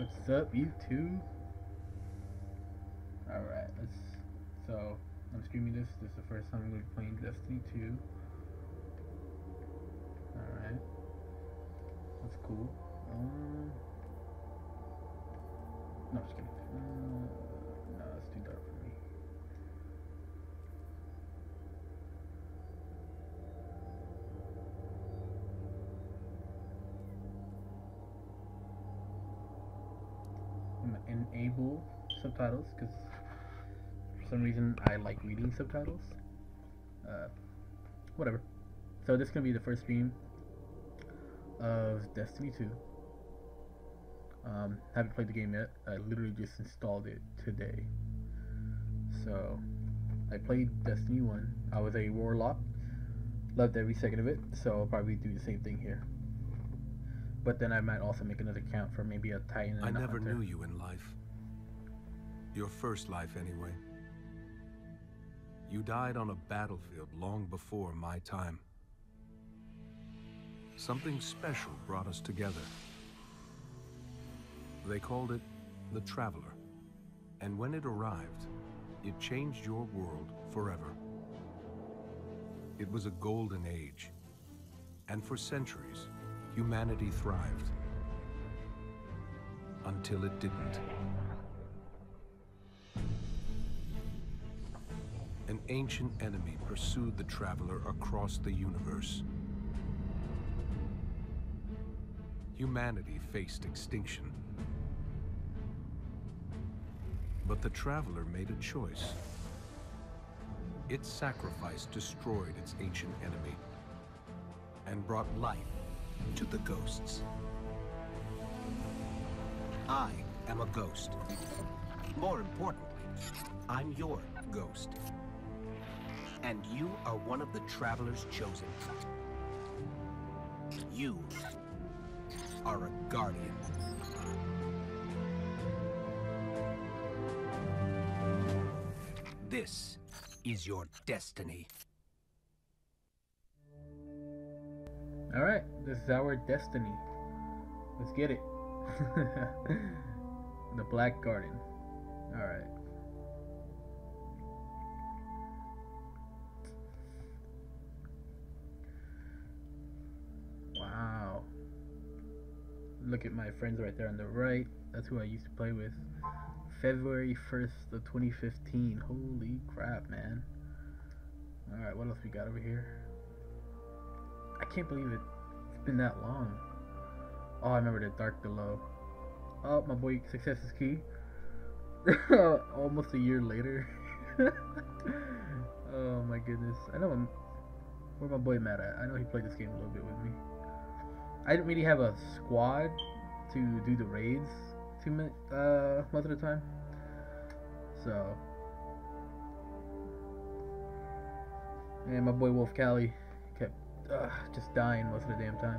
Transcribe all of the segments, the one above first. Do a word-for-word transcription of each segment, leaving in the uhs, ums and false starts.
What's up, YouTube? Alright, let's. So, I'm streaming this. This is the first time I'm going to be playing Destiny two. Alright. That's cool. Um. No, just kidding. Uh, no, it's too dark for me. I'm gonna enable subtitles because for some reason I like reading subtitles. Uh, whatever. So this is gonna be the first stream of Destiny two. Um, haven't played the game yet. I literally just installed it today. So I played Destiny one. I was a warlock. Loved every second of it. So I'll probably do the same thing here. But then I might also make another account for maybe a Titan. I And a never Hunter. knew you in life. Your first life, anyway. You died on a battlefield long before my time. Something special brought us together. They called it the Traveler. And when it arrived, it changed your world forever. It was a golden age. And for centuries, humanity thrived. Until it didn't. An ancient enemy pursued the Traveler across the universe. Humanity faced extinction. But the Traveler made a choice. Its sacrifice destroyed its ancient enemy and brought life to the ghosts. I am a ghost. More importantly, I'm your ghost. And you are one of the Traveler's chosen. You are a guardian. This is your destiny. Alright, this is our destiny. Let's get it. The Black Garden. Alright. Wow. Look at my friends right there on the right. That's who I used to play with. February first of twenty fifteen. Holy crap, man. Alright, what else we got over here? I can't believe it. It's been that long. Oh, I remember the Dark Below. Oh, my boy, Success is Key. Almost a year later. Oh my goodness. I know I'm, where my boy Matt at? I know he played this game a little bit with me. I didn't really have a squad to do the raids too much, uh, most of the time. So, and my boy Wolf Cali kept uh, just dying most of the damn time.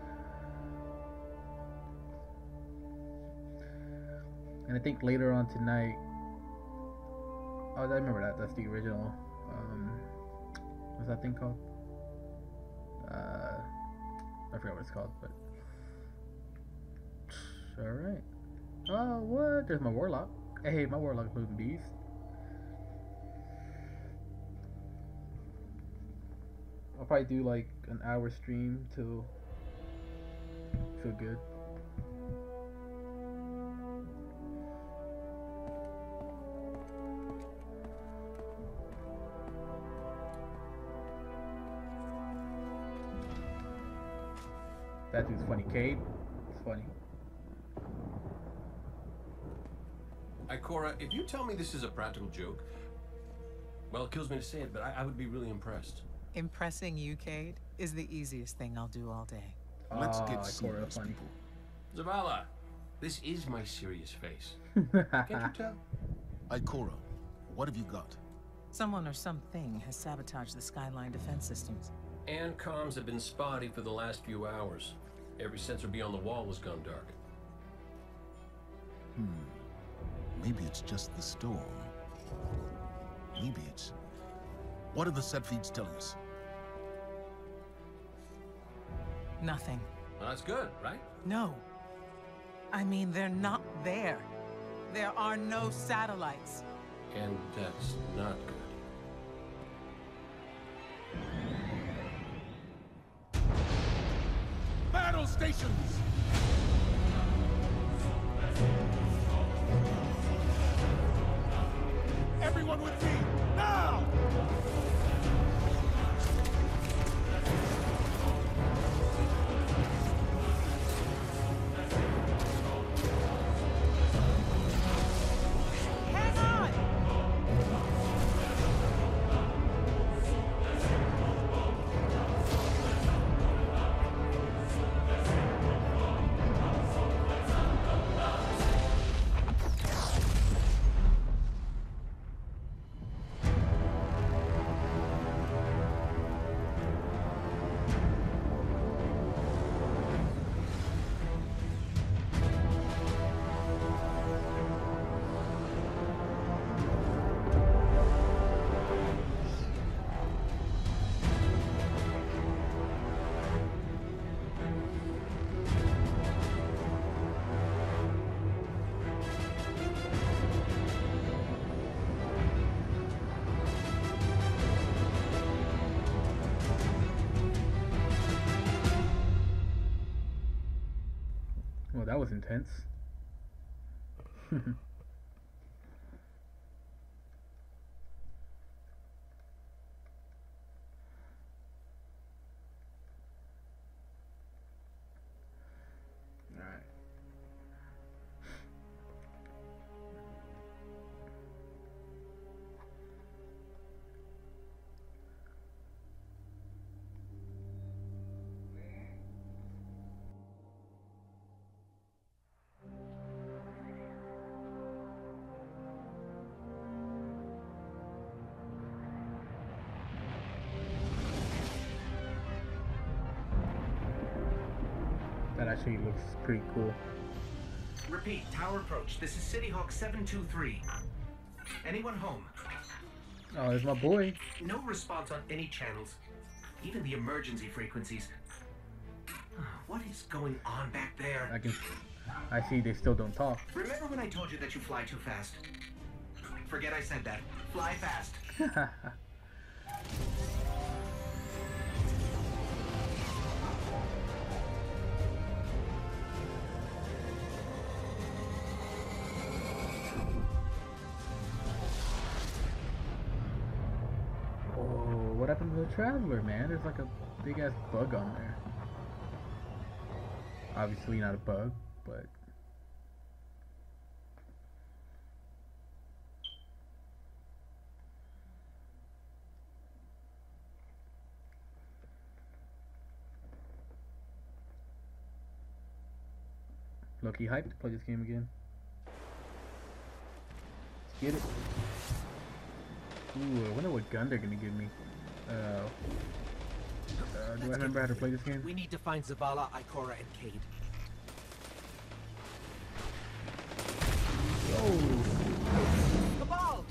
And I think later on tonight, oh, I remember that. That's the original. Um, what's that thing called? Uh, I forgot what it's called, but all right. Oh, what? There's my warlock. Hey, my warlock moving beast. I'll probably do like an hour stream to feel good. That dude's funny, Cade. It's funny. Ikora, if you tell me this is a practical joke, well, it kills me to say it, but I, I would be really impressed. Impressing you, Cade, is the easiest thing I'll do all day. Let's Ah, get Ikora, serious, funny. people. Zavala, this is my serious face. Can't you tell? Ikora, what have you got? Someone or something has sabotaged the Skyline defense systems. And comms have been spotty for the last few hours. Every sensor beyond the wall has gone dark. Hmm. Maybe it's just the storm. Maybe it's... What are the set feeds telling us? Nothing. Well, that's good, right? No. I mean, they're not there. There are no satellites. And that's not good. Battle stations! Everyone with me, now! Hang on! Well, that was intense. Alright. That actually looks pretty cool. Repeat, tower approach. This is City Hawk seven two three. Anyone home? Oh, there's my boy. No response on any channels, even the emergency frequencies. What is going on back there? I can, I see they still don't talk. Remember when I told you that you fly too fast? Forget I said that. Fly fast. Oh, what happened to the Traveler, man? There's like a big ass bug on there. Obviously not a bug, but Loki hyped to play this game again. Let's get it. Ooh, I wonder what gun they're gonna give me. Uh, uh, do I remember how to play this game? We need to find Zavala, Ikora, and Cade. Oh! Cabal!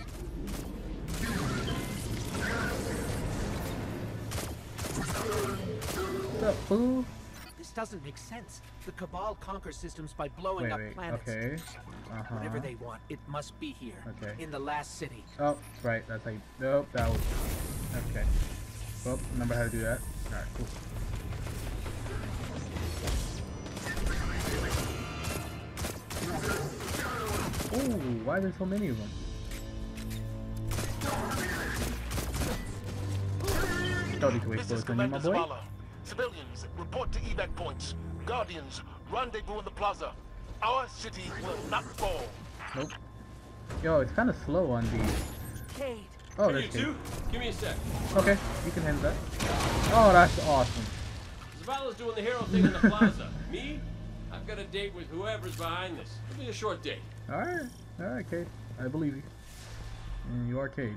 What's up, fool? This doesn't make sense. The Cabal conquer systems by blowing Wait, up wait, planets. okay. Uh-huh. Whatever they want, it must be here. Okay. In the last city. Oh, right, that's how you... Nope, that was... Okay. Well, remember how to do that. Alright, cool. Oh, why are there so many of them? Thought these waste bullets on you, my boy. Zavala. Civilians, report to evac points. Guardians, rendezvous in the plaza. Our city will not fall. Nope. Yo, it's kind of slow on the... Cade! Oh, Hey, there's you Cade. two, give me a sec. Okay, you can handle that. Oh, that's awesome. Zavala's doing the hero thing in the plaza. Me? I've got a date with whoever's behind this. It'll be a short date. Alright, alright, Cade. I believe you. And you are Cade.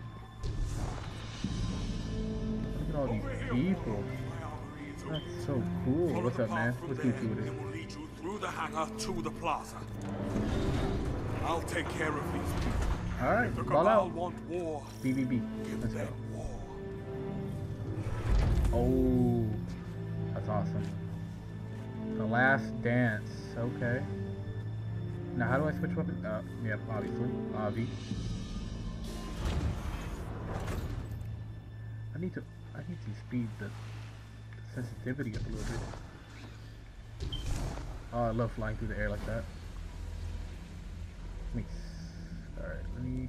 Look at all these people. That's so cool. What's up, man? What's Gucci with it? It will lead you through the hangar to the plaza. I'll take care of these people. Alright, The ball Cabal out. want war. B B B. Give Let's go. them war. Oh, that's awesome. The Last Dance. Okay. Now how do I switch weapons? Uh, yep, obviously. Obvi. I need to, I need to speed the, the sensitivity up a little bit. Oh, I love flying through the air like that. Let me, alright, let me...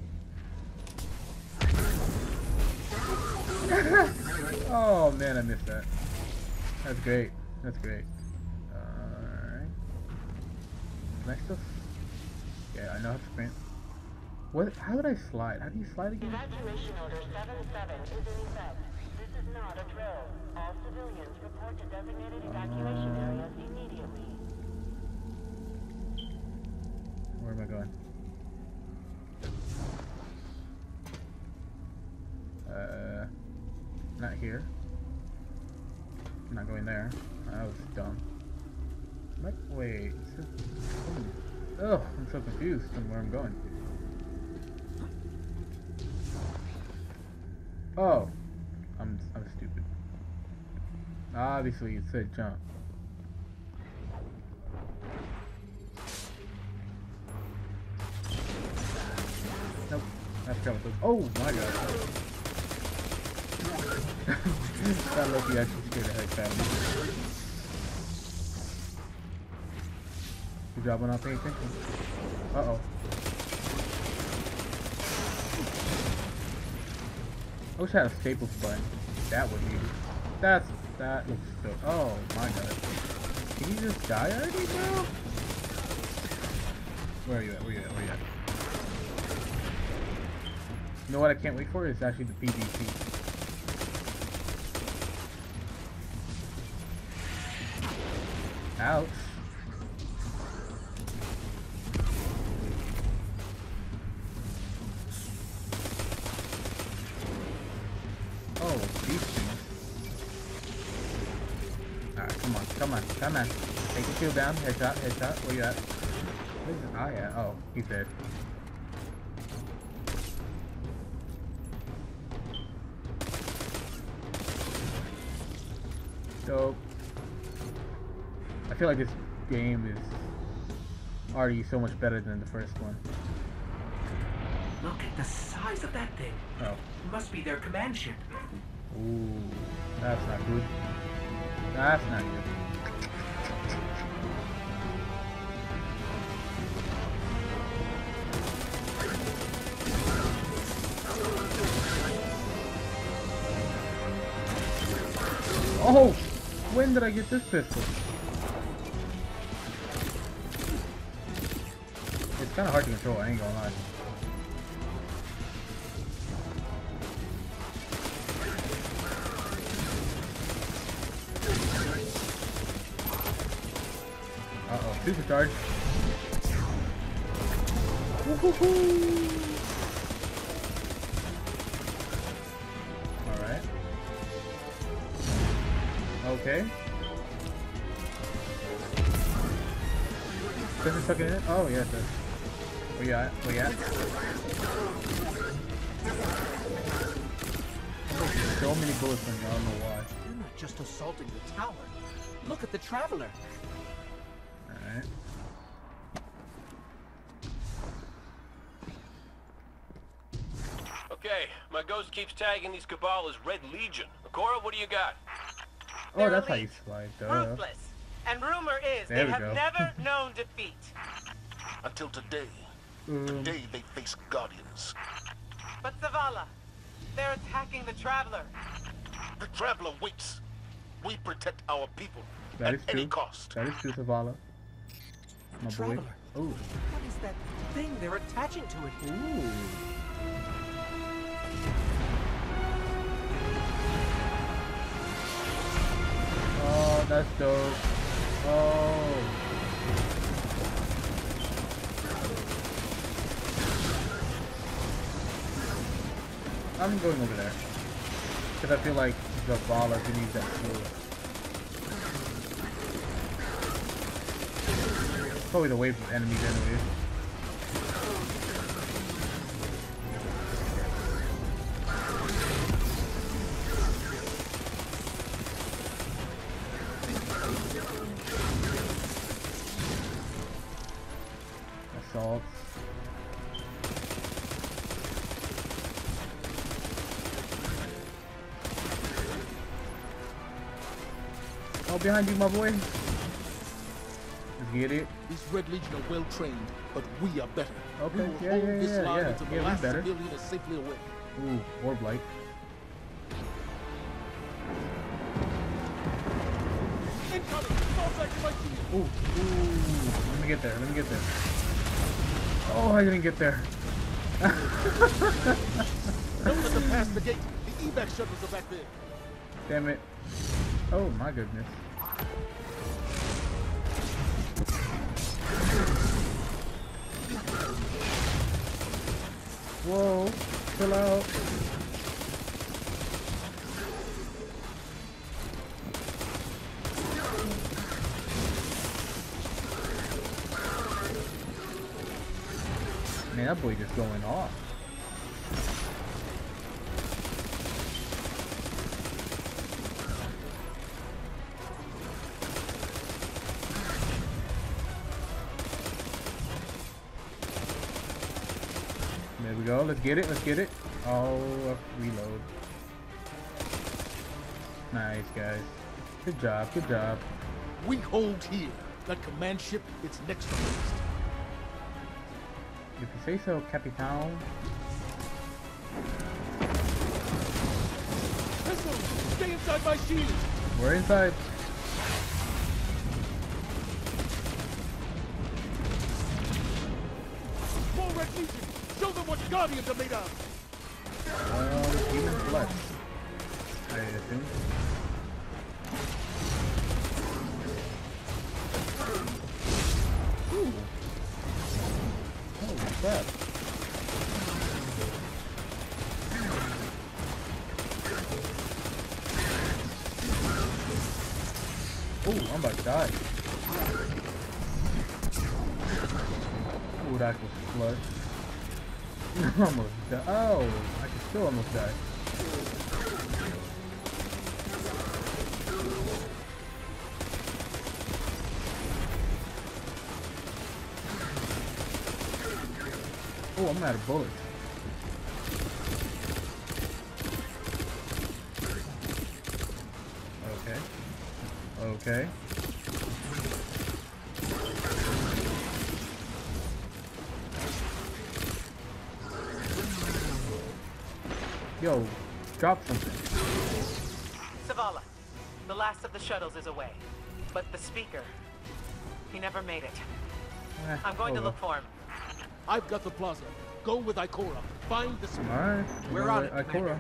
Oh man, I missed that. That's great. That's great. Alright. Next up. Yeah, I know how to sprint. What? How did I slide? How do you slide again? Evacuation order seven seven is in effect. This is not a drill. All civilians report to designated evacuation Uh, areas immediately. Where am I going? Uh, not here. I'm not going there. That was dumb. What? Wait. Oh, I'm so confused on where I'm going. Oh, I'm I'm stupid. Obviously, it said jump. Nope. I forgot what those. Oh my god. That lucky actually scared the heck out of me. Good job on not paying attention. Uh oh. I wish I had a staples button. That would be. That's that looks so. Oh my god. Can you just die already, bro? Where are you at? Where are you at? Where are you at? You know what I can't wait for is actually the PvP. Ouch. Oh, these things. Alright, come on, come on, come on. Take the shield down. Headshot, headshot. Where you at? Where's his eye at? Oh, he's dead. Dope. I feel like this game is already so much better than the first one. Look at the size of that thing. Oh. It must be their command ship. Ooh, that's not good. That's not good. Oh! When did I get this pistol? It's kind of hard to control, I ain't gonna lie. Uh-oh, supercharge. Woo-hoo-hoo! Alright. Okay. Does it suck it in? Oh, yeah, it does. Where you at? Where you at? There's so many bullets on you, I don't know why. You're not just assaulting the tower. Look at the Traveler. Alright. Okay, my ghost keeps tagging these Cabal as Red Legion. Akora, what do you got? Oh, that's how you slide, duh. Ruthless. And rumor is There they we have go. never known defeat. Until today. Um, Today they face Guardians. But Zavala, they're attacking the Traveler. The Traveler waits. We protect our people that at is any true. cost. That is true, Zavala. My boy. Traveler. Ooh. What is that thing they're attaching to it? Ooh. Oh, that's dope. Oh. I'm going over there. Because I feel like Zavala can use that tool. Probably the wave of enemies anyways. assaults. Oh, behind you, my boy. Let's get it. These Red Legion are well trained, but we are better. Okay, We will yeah, hold yeah, this yeah, line yeah. until the Yeah, we last better. civilian is safely away. Ooh, orb light. Incoming! Fall back to my shield! Ooh, ooh. Let me get there. Let me get there. Oh, I didn't get there. Don't let them pass the gate. The evac shuttles are back there. Damn it. Oh my goodness. Whoa, chill out. Man, that boy just going off. There we go. Let's get it. Let's get it. Oh, reload. Nice, guys. Good job. Good job. We hold here. That command ship, it's next on the list. If you say so, Capitan. Pistol, stay inside my shield. We're inside. More Red Legion. Show them what Guardians are made of. Um, human flesh. I assume. Ooh. Holy crap. Ooh, I'm about to die. Ooh, that was clutch. Almost die. Oh, I can still almost die. Oh, I'm out of bullets. Okay. Okay. Yo, drop something. Zavala, the last of the shuttles is away. But the speaker, he never made it. Eh, I'm going oh to look well. for him. I've got the plaza. Go with Ikora. Find the speaker. Alright, We're on it, Ikora.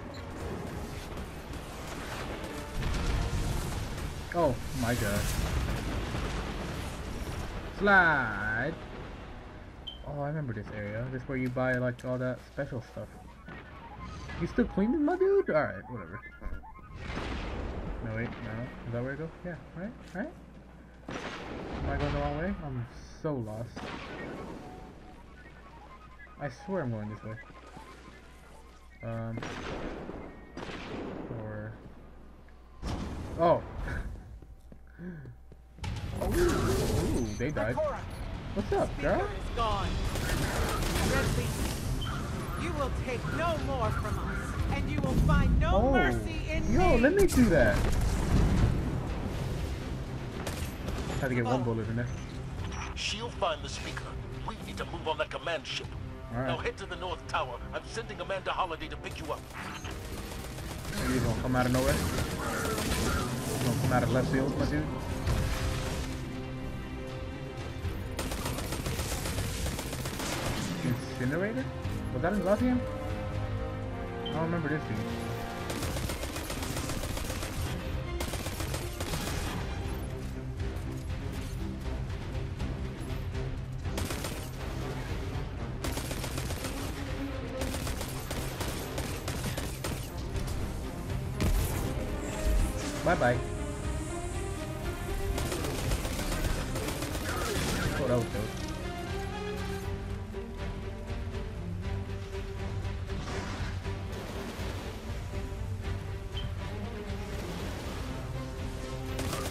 Oh my god. Slide! Oh, I remember this area. This is where you buy like all that special stuff. You still cleaning, my dude? Alright, whatever. No, wait, no. Is that where I go? Yeah, right? Right? Am I going the wrong way? I'm so lost. I swear I'm going this way. Um. Or. Oh! Oh, ooh, they died. What's up, girl? Speaker is gone. Red Legion, you will take no more from us, and you will find no Oh, mercy in yo, me. let me do that. Had to get one bullet in there. She'll find the speaker. We need to move on that command ship. All right. Now head to the North Tower. I'm sending Amanda Holiday to pick you up. Maybe it's gonna come out of nowhere. It's gonna come out of left field, my dude. Incinerator? Was that in Lothian? I don't remember this dude. Bye bye. Oh, that was dope.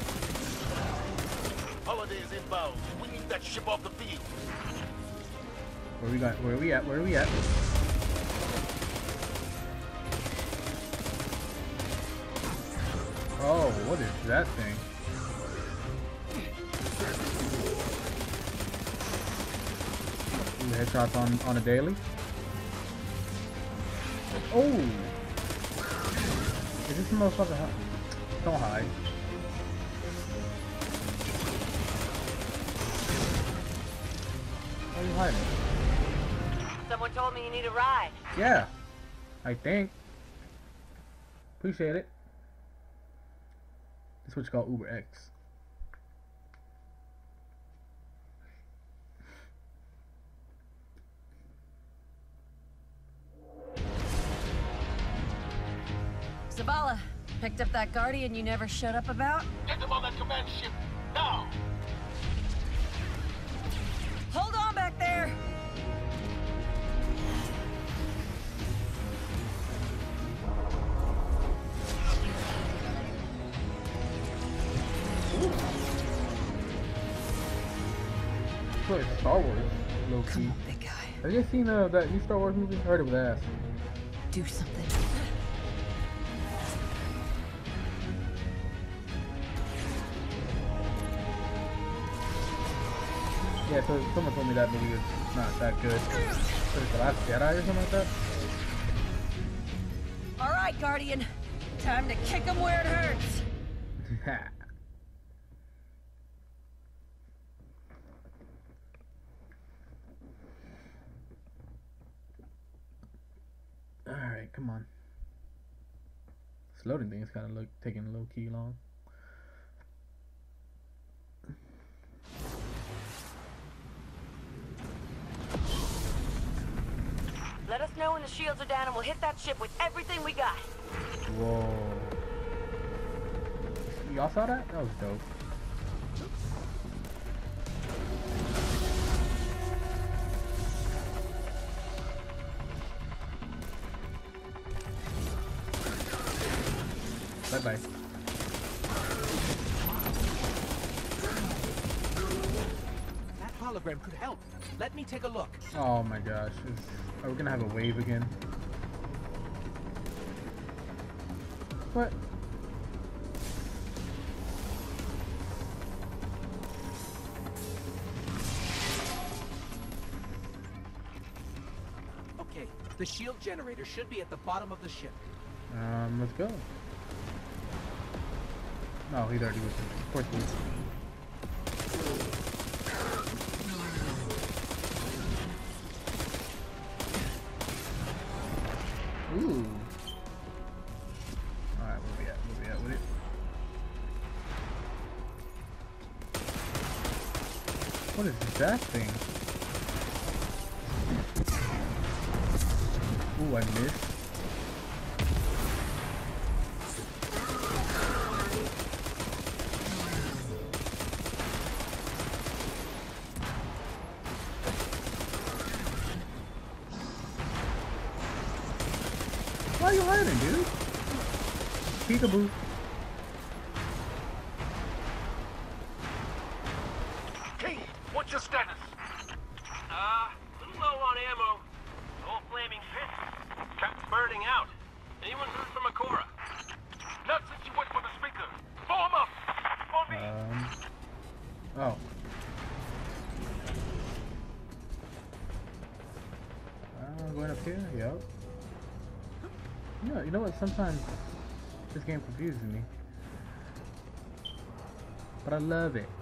Holiday is inbound. We need that ship off the field. Where we got? Where are we at? Where are we at? Oh, what is that thing? Ooh, headshots on on a daily. Oh, is this the motherfucker? Hi- Don't hide. Why are you hiding? Someone told me you need a ride. Yeah, I think. Appreciate it. This is what's called Uber X. Zavala, picked up that Guardian you never showed up about? Get them on that command ship, now! Hold on back there! It's like Star Wars, low key. Come on, big guy. Have you guys seen uh, that new Star Wars movie? I heard it was ass. Do something. Yeah, so someone told me that movie was not that good. What is it, The Last Jedi or something like that? All right, Guardian. Time to kick him where it hurts. Alright, come on. This loading thing is kind of look taking low key long. Let us know when the shields are down and we'll hit that ship with everything we got. Whoa. Y'all saw that? That was dope. Bye-bye. That hologram could help. Let me take a look. Oh my gosh. Is, are we gonna have a wave again? What? Okay, the shield generator should be at the bottom of the ship. Um, let's go. No, he's already with us. Of course he is. Ooh. Alright, where we at? Where we at with it? What is that thing? Ooh, I missed. Why are you hiding, dude? Peekaboo. King, what's your status? Uh, a little low on ammo. Old flaming pit. Kept burning out. Anyone heard from Akora? Not since you went for the speaker. Form up! For me! Um. Oh. Uh, going up here? Yep. You know, you know what? Sometimes this game confuses me. But I love it.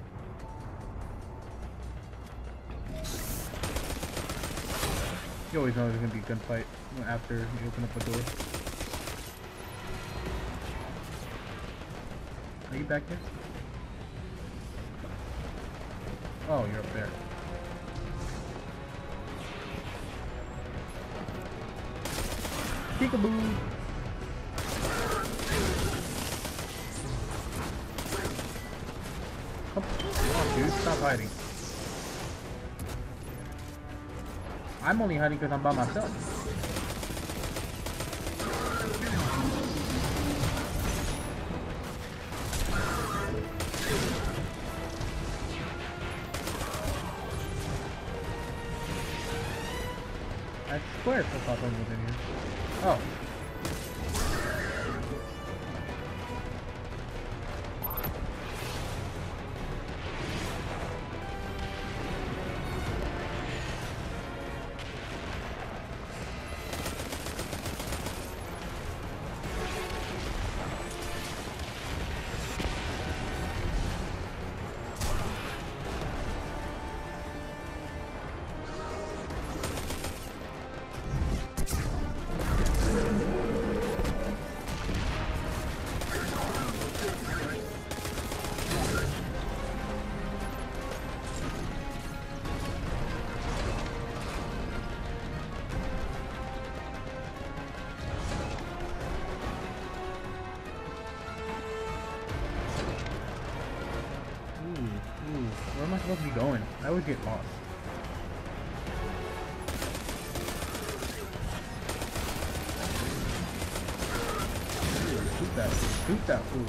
You always know there's gonna be a gunfight after you open up the door. Are you back there? Oh, you're up there. Peekaboo! Come on, dude, stop hiding. I'm only hiding because I'm by myself. swear it's a pop up within here. Oh. Where am I supposed to be going? I would get lost. Shoot that. Shoot that fool.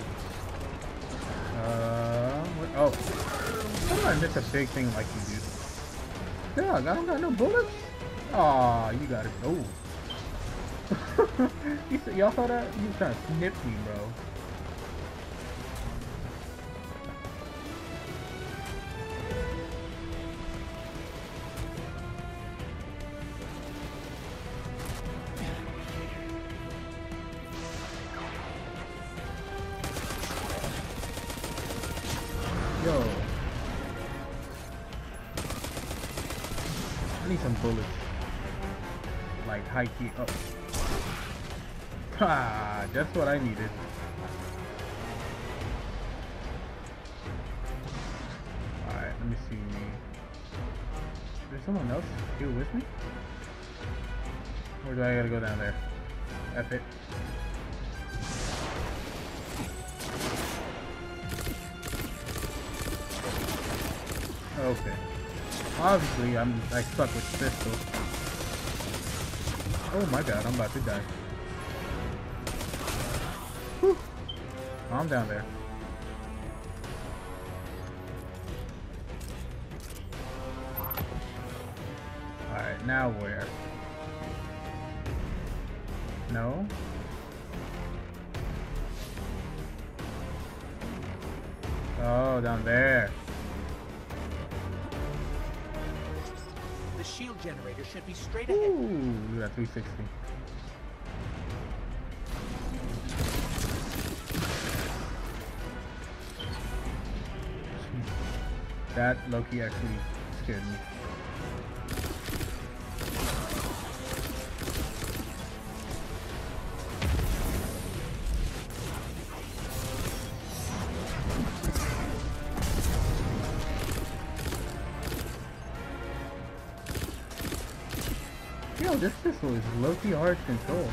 Uh, what? Oh. How do I miss a big thing like you do? Dog, I don't got no bullets? Aw, you got it. Oh. Y'all saw that? You was trying to snip me, bro. Yo. I need some bullets. Like high key. Oh. Ah, that's what I needed. Alright, let me see. Is there someone else here with me? Or do I gotta go down there? F it. Okay. Obviously, I'm I stuck with pistol. Oh my god, I'm about to die. Whew. I'm down there. Alright, now where? No? Oh, down there. The shield generator should be straight ahead. Ooh, we got three sixty. That Loki actually scared me. Yo, this pistol is low-key hard to control.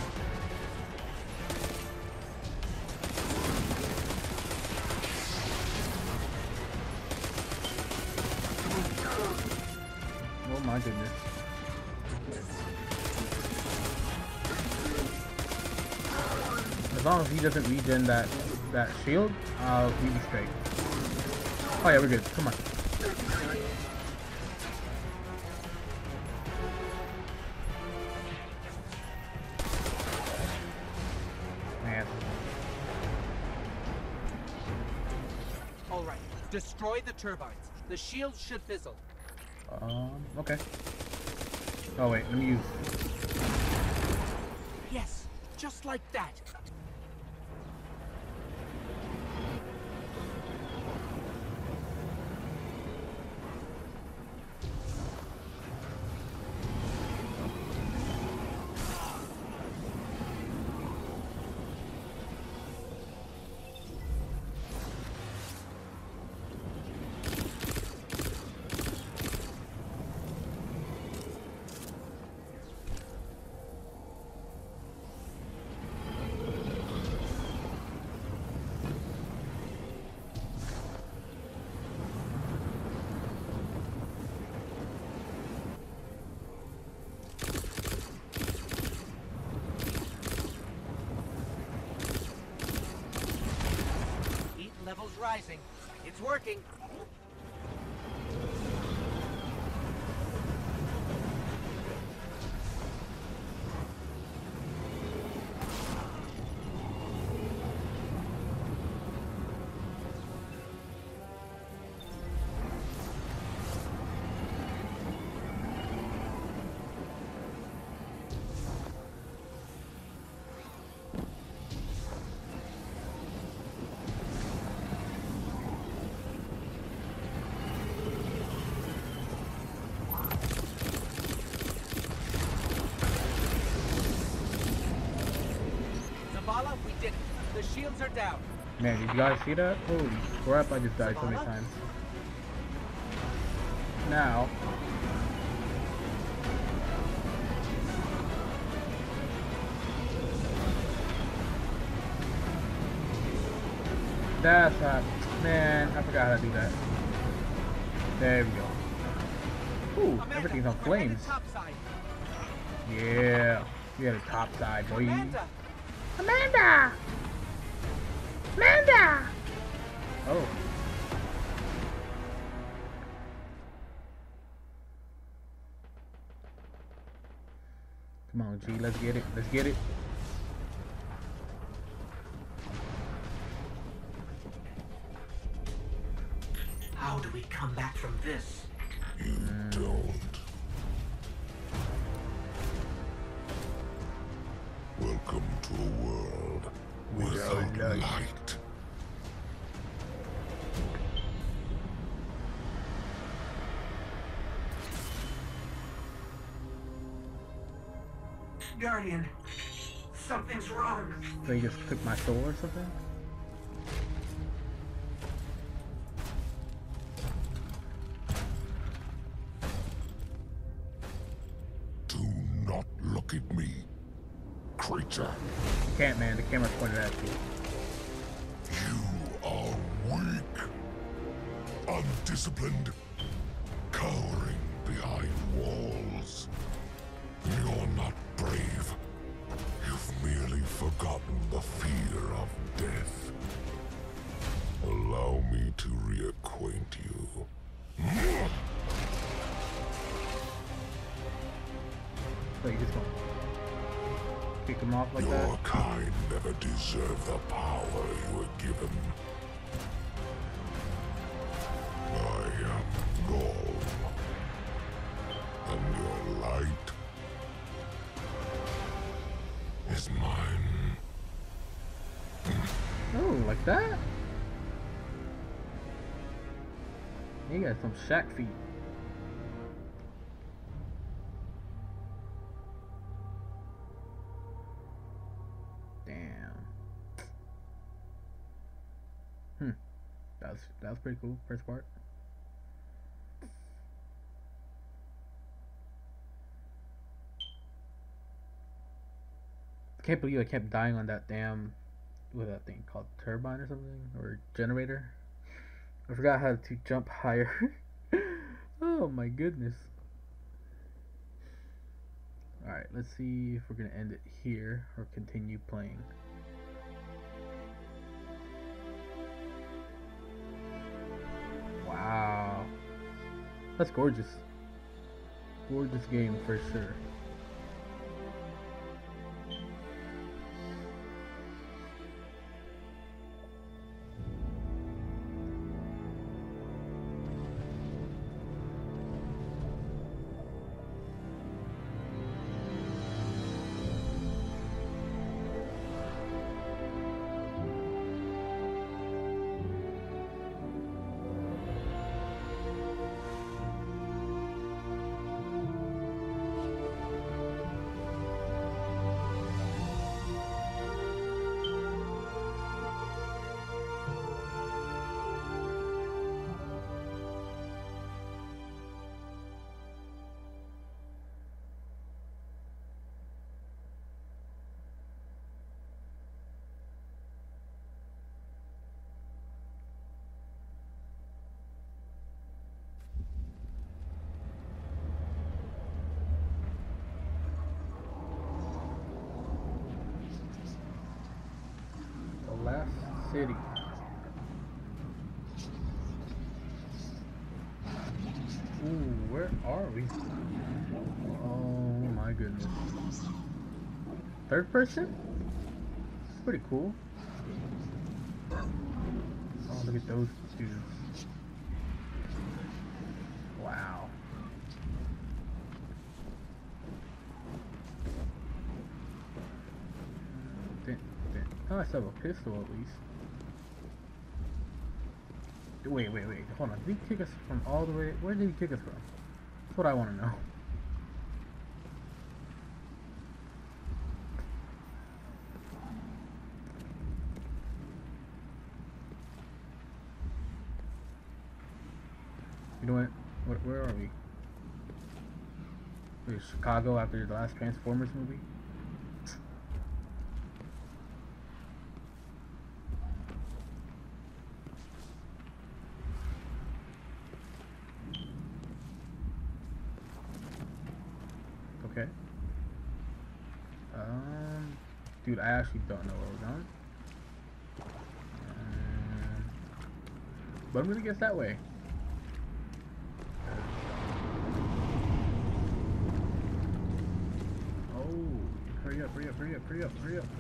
Oh my goodness. As long as he doesn't regen that that shield, I'll be straight. Oh yeah, we're good. Come on. Man. All right, destroy the turbines. The shield should fizzle. Um, okay. Oh wait, let me use... Yes, just like that. Levels rising. It's working. Zavala, we did it. The shields are down. Man, did you guys see that? Holy crap, I just died so many times. Now. That's how, man, I forgot how to do that. There we go. Ooh, Amanda, everything's on flames. Topside. Yeah, we had a top side, boy. Amanda! Amanda! Amanda! Oh. Come on, G, let's get it. Let's get it. How do we come back from this? You mm. don't. Welcome to a world without light. light. Guardian, something's wrong. They just took my soul or something? Do not look at me, creature. Can't, man. The camera's pointed at you. You are weak, undisciplined, cowering behind walls. You're not brave. You've merely forgotten the fear of death. Allow me to reacquaint you. So you just gonna kick him off like Your that? Your kind never deserved the power you were given. I am Gaul, and your light is mine. Oh, like that? You got some Shaq feet. Damn. Hmm. That was that was pretty cool. First part. Can't believe I kept dying on that damn, what that thing called, turbine or something, or generator. I forgot how to jump higher. Oh my goodness. Alright, let's see if we're gonna end it here or continue playing. Wow. That's gorgeous. Gorgeous game for sure. Last city. Ooh, where are we? Oh my goodness. Third person? Pretty cool. Oh, look at those dudes. Wow. Oh, I still have a pistol at least. Wait, wait, wait. Hold on. Did he kick us from all the way? Where did he kick us from? That's what I want to know. You know what? Where, where are we? We're in Chicago after the last Transformers movie. Okay. Um, dude, I actually don't know where we're going. Um, but I'm gonna guess that way. Oh, hurry up, hurry up, hurry up, hurry up, hurry up.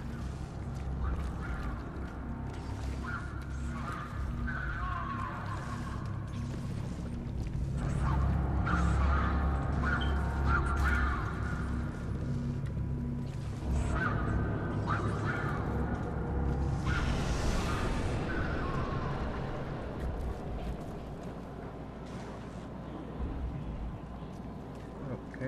Okay.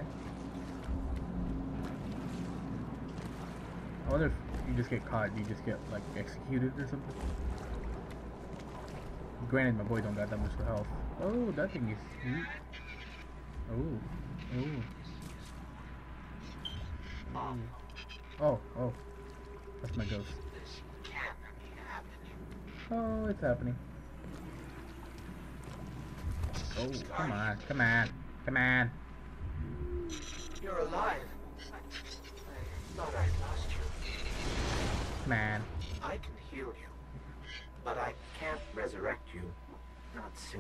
I wonder if you just get caught, do you just get like executed or something? Granted, my boy don't got that much health. Oh, that thing is sweet. Oh, oh. Oh, oh. That's my ghost. Oh, it's happening. Oh, come on, come on, come on. You're alive. I thought I'd lost you. Man. I can heal you, but I can't resurrect you. Not since.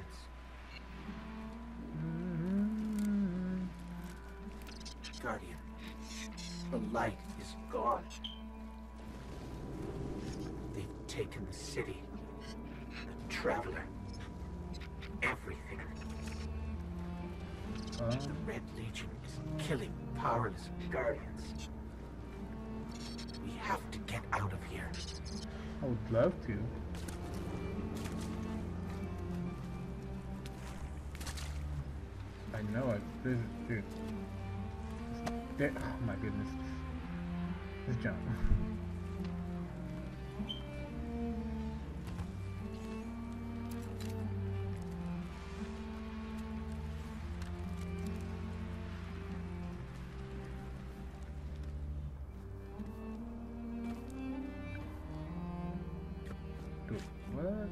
Mm-hmm. Guardian, the light is gone. They've taken the city, the Traveler, everything. Uh. The Red Legion is killing powerless Guardians. We have to get out of here. I would love to. I know I this is dude. There, oh my goodness. This jump. Dude, what?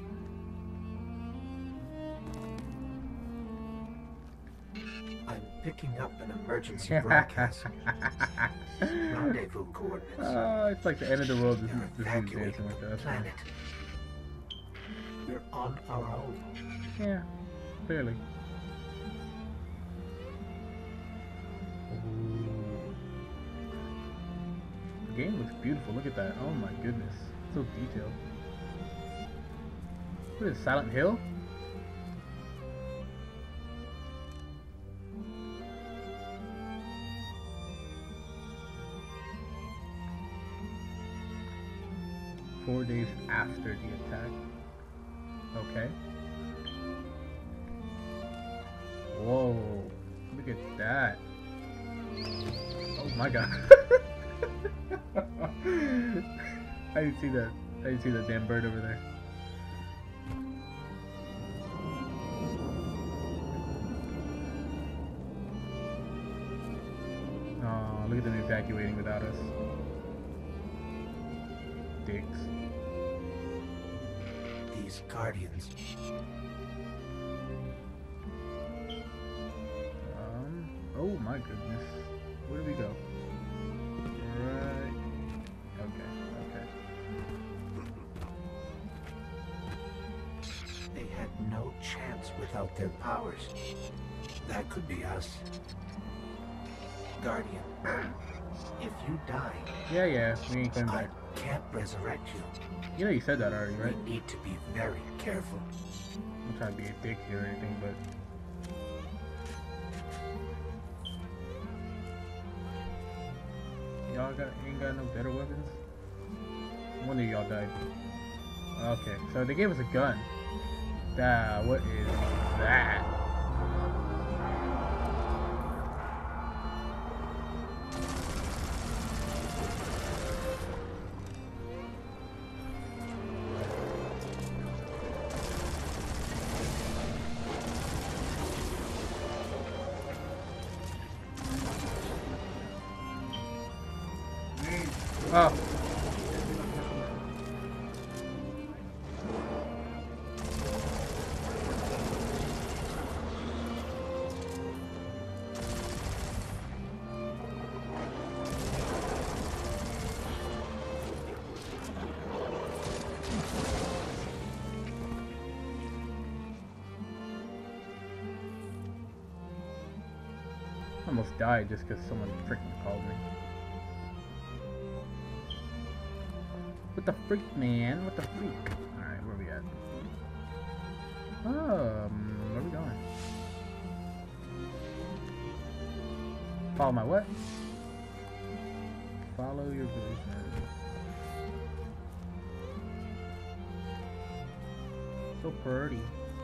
I'm picking up an emergency broadcast. Rendezvous coordinates. Uh, it's like the end of the world. This is this is Evacuating dancing like the that. planet. We're on our own. Yeah, clearly. Ooh. The game looks beautiful. Look at that. Oh my goodness, so detailed. What is it, Silent Hill? Four days after the attack. Okay. Whoa. Look at that. Oh my god. I didn't see that. I didn't see that damn bird over there. Oh, look at them evacuating without us. Dicks. These Guardians. Um, oh my goodness. Where do we go? Right. Okay, okay. They had no chance without their powers. That could be us. Guardian, if you die... Yeah, yeah, we ain't coming back. I can't resurrect you. You know you said that already, right? We need to be very careful. I'm not trying to be a dick here or anything, but... Y'all got ain't got no better weapons? No wonder y'all died. Okay, so they gave us a gun. Ah, what is that? almost died just because someone freaking called me. What the freak, man? What the freak? Alright, where are we at? Um, where are we going? Follow my what? Follow your vision. So pretty.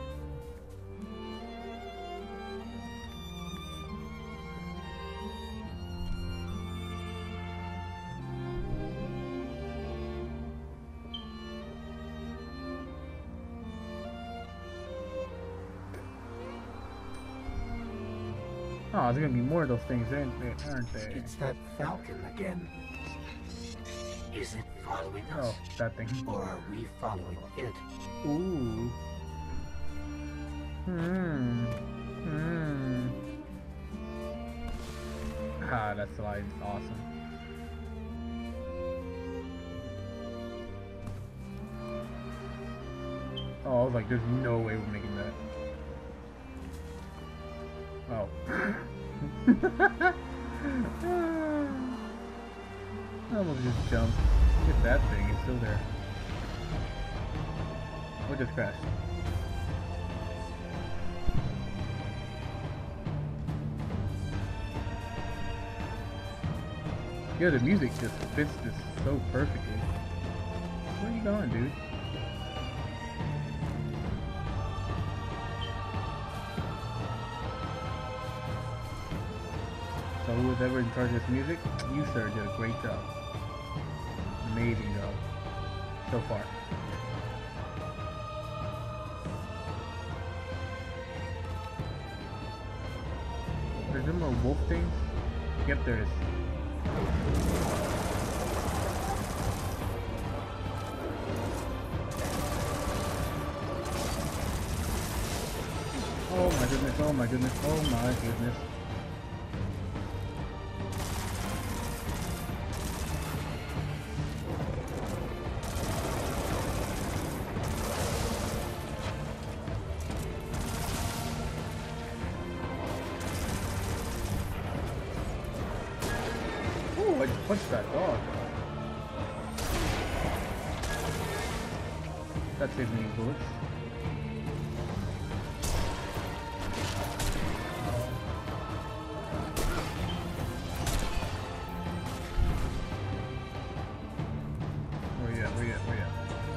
Oh, there's gonna be more of those things, aren't there? Aren't there? It's that falcon again. Is it following us? Oh, that thing. Or are we following it? Ooh. Hmm. Hmm. Ah, that slide's awesome. Oh, I was like, there's no way we're making that. Oh. I almost just jumped. Look at that thing, it's still there. What just crashed? Yeah, the music just fits this so perfectly. Where are you going, dude? So who was ever in charge of this music, you sir did a great job. Amazing job. So far. Is there more wolf things? Yep, there is. Oh my goodness, oh my goodness, oh my goodness. I just punched that dog. That saves me bullets. Where you at? Where you at? Where you at?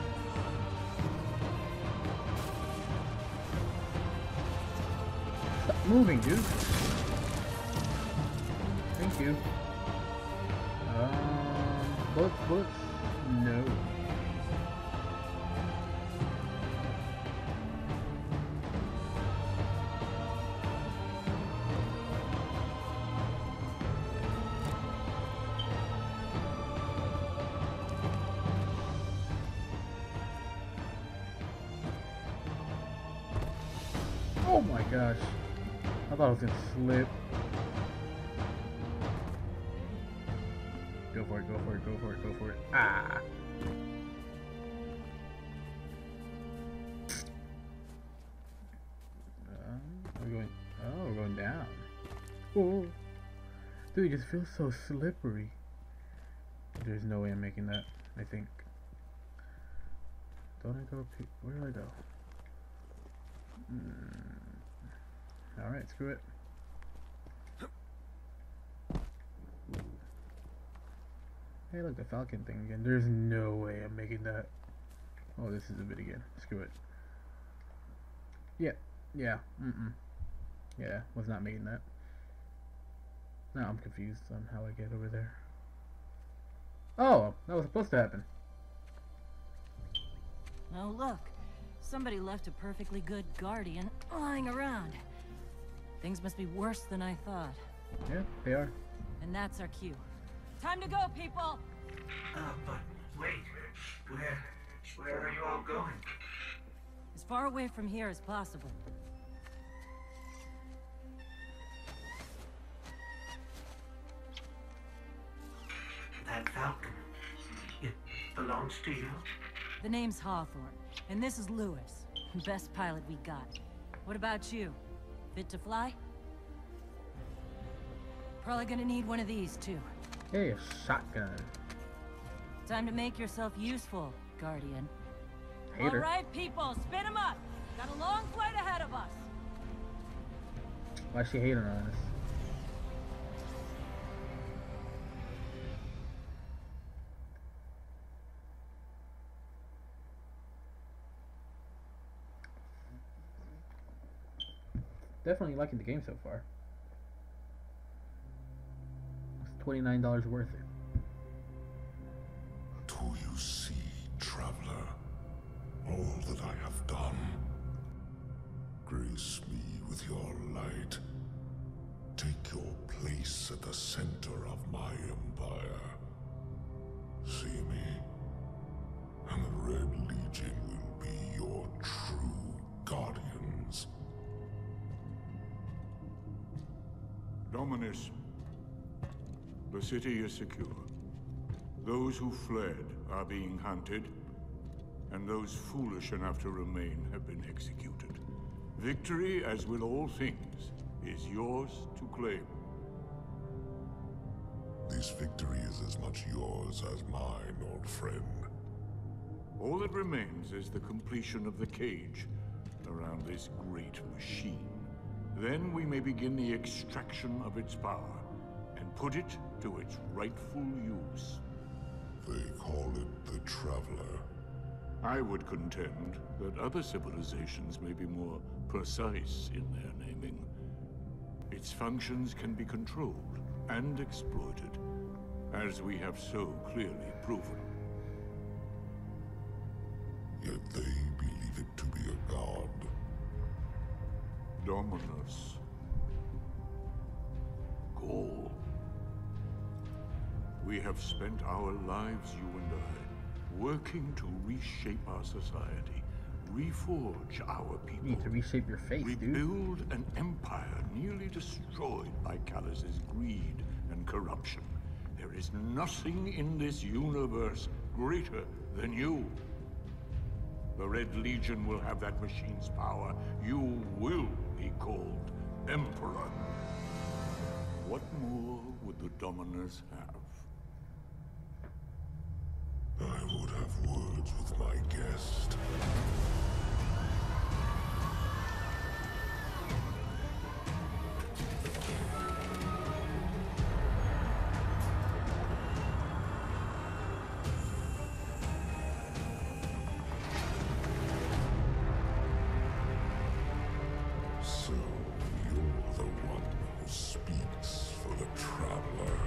Stop moving, dude. Thank you. Um, bullets, bullets? No. Oh my gosh. I thought I was gonna slip. Go for it, go for it, go for it, go for it. Ah! Um, we're going, oh, we're going down. Oh. Dude, it just feels so slippery. There's no way I'm making that, I think. Don't I go, where do I go? Mm. Alright, screw it. Hey, look, the falcon thing again. There's no way I'm making that. Oh, this is a bit again. Screw it. Yeah, yeah, mm-mm. Yeah, was not making that. Now I'm confused on how I get over there. Oh, that was supposed to happen. Oh, look. Somebody left a perfectly good guardian lying around. Things must be worse than I thought. Yeah, they are. And that's our cue. Time to go, people! Uh, but wait. Where... where are you all going? As far away from here as possible. That falcon, it belongs to you? The name's Hawthorne, and this is Lewis. Best pilot we got. What about you? Fit to fly? Probably gonna need one of these too. Hey, a shotgun. Time to make yourself useful, Guardian. Hater. All right, people, spin them up. Got a long flight ahead of us. Why is she hating on us? Definitely liking the game so far. It's twenty-nine dollars worth it. Do you see, traveler, all that I have done? Grace me with your light. Take your place at the center of my empire. See me, and the Red Legion will be your true guardians. Dominus, the city is secure. Those who fled are being hunted, and those foolish enough to remain have been executed. Victory, as with all things, is yours to claim. This victory is as much yours as mine, old friend. All that remains is the completion of the cage around this great machine. Then we may begin the extraction of its power and put it to its rightful use. They call it the Traveler. I would contend that other civilizations may be more precise in their naming. Its functions can be controlled and exploited, as we have so clearly proven. Yet they believe it to be a god. Dominus. Gaul. We have spent our lives, you and I, working to reshape our society, reforge our people. You need to reshape your face, dude. Rebuild an empire nearly destroyed by Callus's greed and corruption. There is nothing in this universe greater than you. The Red Legion will have that machine's power. You will be called Emperor. What more would the Dominus have? I would have words with my guest. So, you're the one who speaks for the Traveler.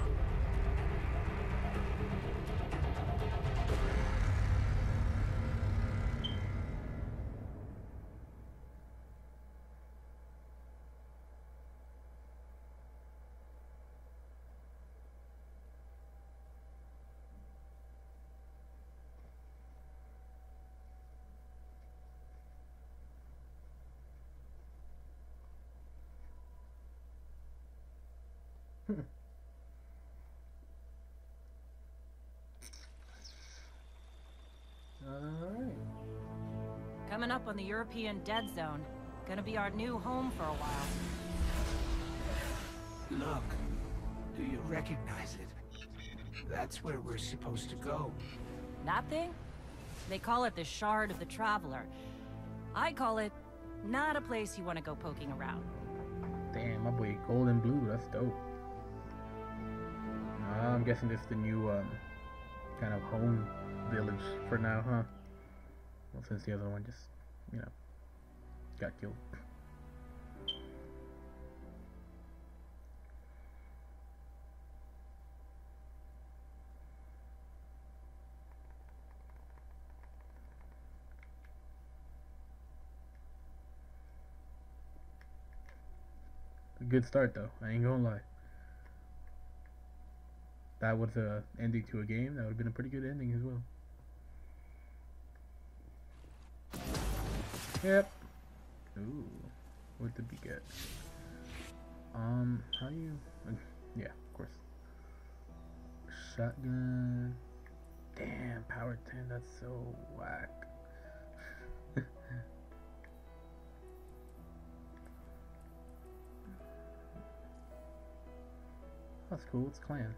Alright. Coming up on the European Dead Zone. Gonna be our new home for a while. Look, do you recognize it? That's where we're supposed to go. That thing? They call it the Shard of the Traveler. I call it not a place you want to go poking around. Damn, my boy gold and blue, that's dope. Uh, I'm guessing this is the new um, kind of home village for now, huh? Well, since the other one just, you know, got killed. A good start though, I ain't gonna lie. That was a ending to a game, that would have been a pretty good ending as well. Yep. Ooh, what did we get? Um, how do you? Uh, yeah, of course. Shotgun. Damn, power ten. That's so whack. That's cool. It's clan.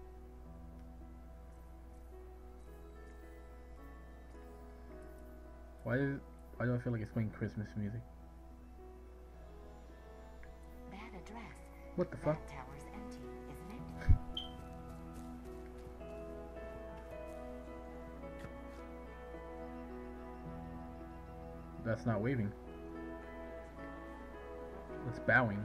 Why is why do I feel like it's playing Christmas music? That address. What the fuck? That tower's empty, isn't it? That's not waving. That's bowing.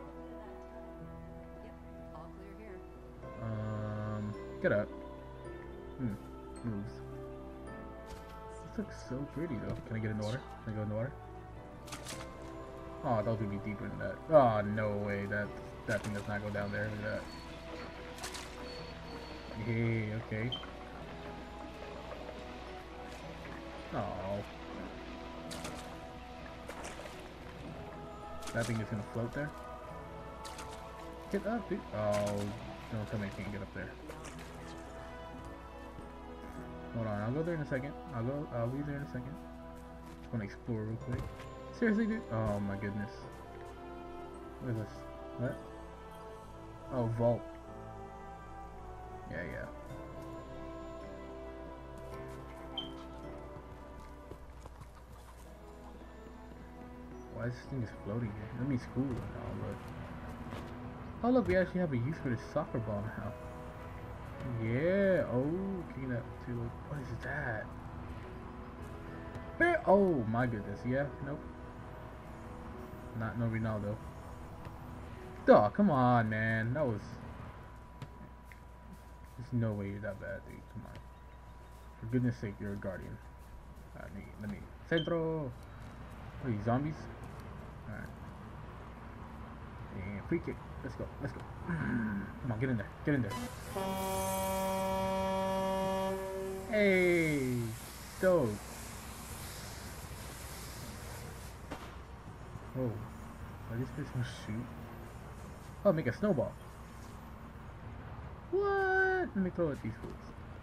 Yep, all clear here. Um, get up. Hmm, moves. This looks so pretty though. Can I get in the water? Can I go in the water? Oh, I thought we'd be deeper than that. Oh, no way. That that thing does not go down there. Look at that. Hey, okay. Oh. That thing is gonna float there. Get up, dude. Oh, don't tell me I can't get up there. Hold on, I'll go there in a second. I'll go. I'll be there in a second. Just wanna explore real quick. Seriously, dude? Oh my goodness. What is this? What? Oh, vault. Yeah, yeah. Why is this thing just floating here? That means cool. Oh look. Oh look, we actually have a use for this soccer ball now. Yeah. Oh, kicking that too. What is that? Where? Oh my goodness. Yeah. Nope. Not no Ronaldo. Duh, come on, man. That was. There's no way you're that bad, dude. Come on. For goodness sake, you're a guardian. Alright, let me. Let me. Centro! What are these, zombies? Alright. And free kick. Let's go. Let's go. Come on, get in there. Get in there. Hey! Dope. Oh. Are these fish gonna shoot? Oh, make a snowball. What? Let me throw at these fools.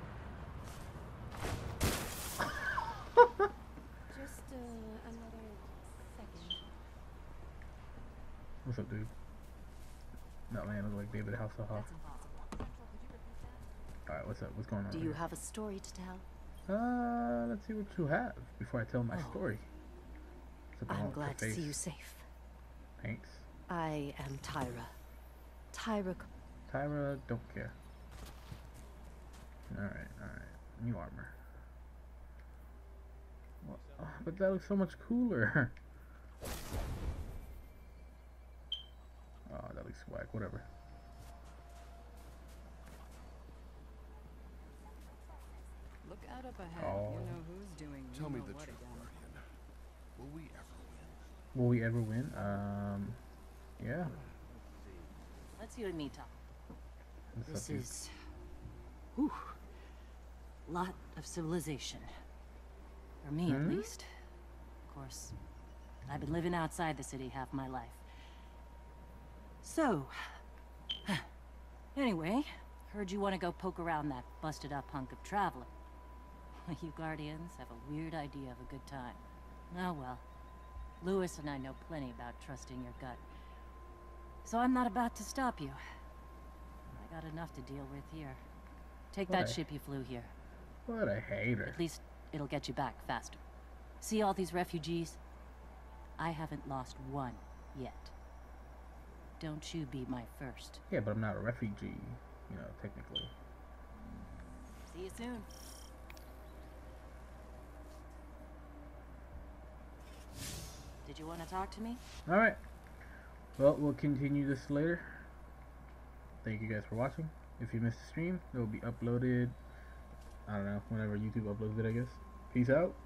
Just uh, another second. What's up, dude? No, man, look like David Hasselhoff. That's impossible. Central, could you repeat that? Alright, what's up? What's going on? Do over you here? have a story to tell? Uh, let's see what you have before I tell my Oh. story. Something I'm wrong with glad your to see face. you safe. Thanks. I am Tyra. Tyra. C- Tyra, don't care. Alright, alright. New armor. Well, oh, but that looks so much cooler. Oh, that looks whack. Whatever. Look out up ahead. Oh. You know who's doing. you Tell me know the what truth, again. Guardian. Will we ever win? Will we ever win? Um, yeah. Let's you and me talk. What's This up, dude? is, whew, lot of civilization. For me, Hmm? at least. Of course, I've been living outside the city half my life. So, anyway, heard you want to go poke around that busted-up hunk of Traveler. You Guardians have a weird idea of a good time. Oh well. Lewis and I know plenty about trusting your gut. So I'm not about to stop you. I got enough to deal with here. Take that Why? ship you flew here. What a hater. At least it'll get you back faster. See all these refugees? I haven't lost one yet. Don't you be my first. Yeah, but I'm not a refugee, you know, technically. See you soon. Did you want to talk to me? Alright. Well, we'll continue this later. Thank you guys for watching. If you missed the stream, it will be uploaded, I don't know, whenever YouTube uploads it, I guess. Peace out.